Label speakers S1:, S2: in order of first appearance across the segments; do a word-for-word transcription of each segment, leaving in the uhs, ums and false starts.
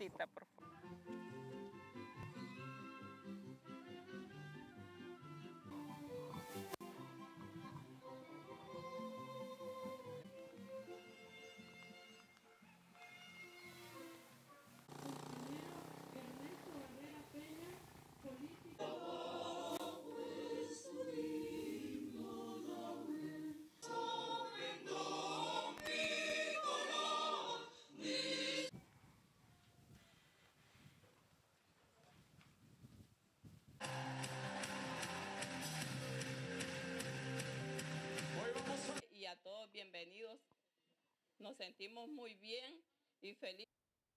S1: bajita, por favor. Y a todos bienvenidos. Nos sentimos muy bien y felices.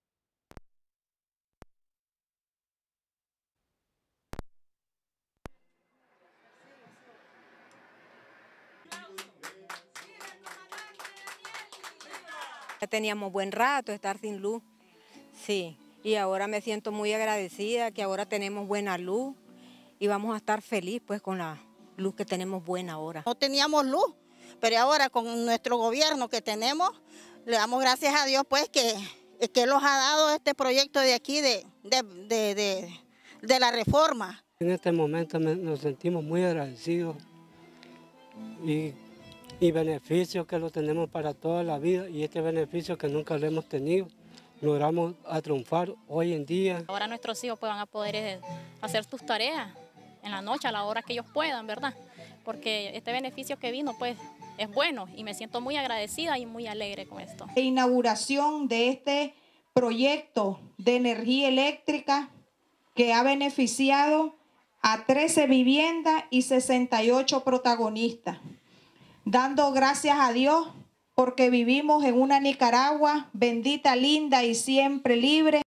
S2: Ya teníamos buen rato de estar sin luz, sí, y ahora me siento muy agradecida que ahora tenemos buena luz y vamos a estar felices pues con la luz que tenemos buena ahora.
S3: No teníamos luz, pero ahora con nuestro gobierno que tenemos, le damos gracias a Dios pues que, que nos ha dado este proyecto de aquí de, de, de, de, de la reforma.
S4: En este momento nos sentimos muy agradecidos y, y beneficios que lo tenemos para toda la vida, y este beneficio que nunca lo hemos tenido, logramos a triunfar hoy en día.
S5: Ahora nuestros hijos pues, van a poder hacer sus tareas en la noche a la hora que ellos puedan, ¿verdad? Porque este beneficio que vino pues es bueno y me siento muy agradecida y muy alegre con esto.
S6: La inauguración de este proyecto de energía eléctrica que ha beneficiado a trece viviendas y sesenta y ocho protagonistas, dando gracias a Dios porque vivimos en una Nicaragua bendita, linda y siempre libre.